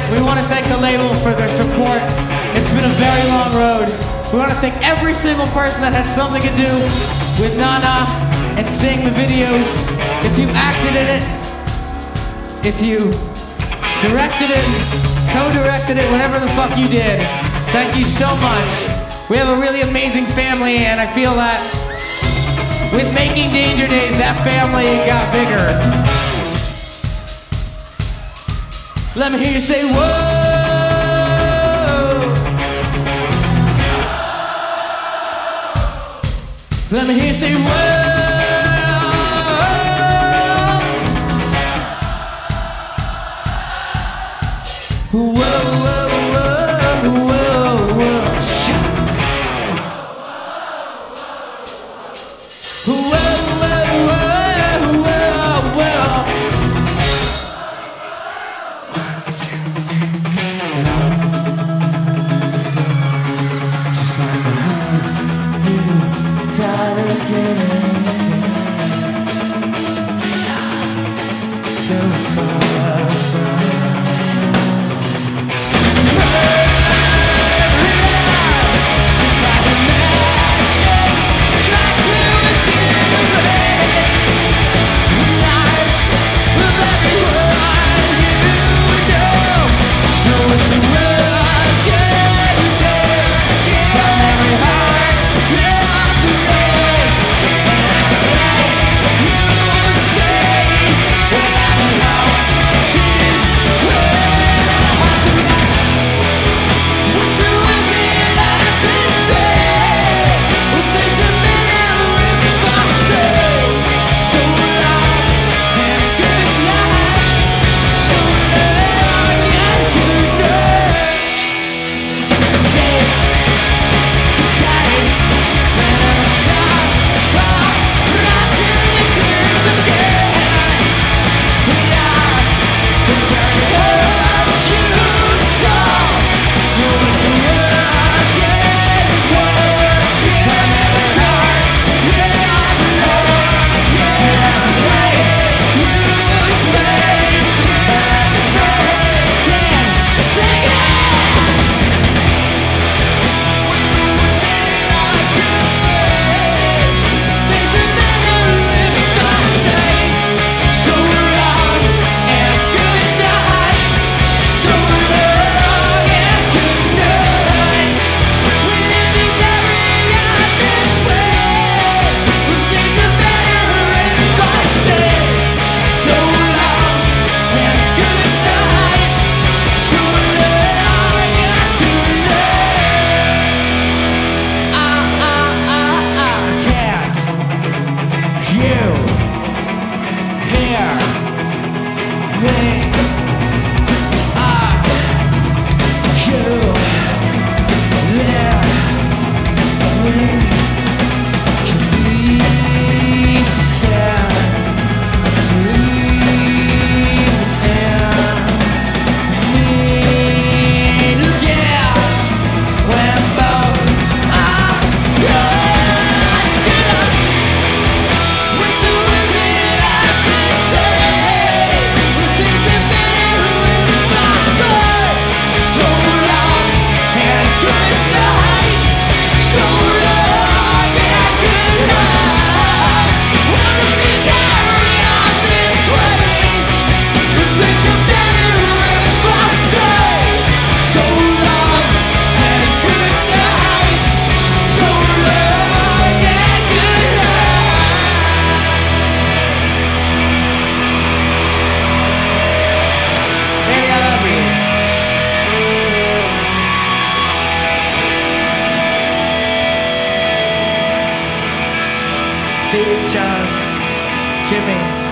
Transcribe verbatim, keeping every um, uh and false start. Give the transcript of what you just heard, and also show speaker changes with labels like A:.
A: We want to thank the label for their support. It's been a very long road. We want to thank every single person that had something to do with Nana and seeing the videos. If you acted in it, if you directed it, co-directed it, whatever the fuck you did, thank you so much. We have a really amazing family, and I feel that with making Danger Days, that family got bigger. Let me hear you say, whoa! Let me hear you say, whoa! Whoa, whoa, whoa, whoa, whoa, shit. Whoa, whoa, whoa, whoa, whoa. One, two, three. Just like the hugs you died again and again. So far from Steve, John, Jimmy.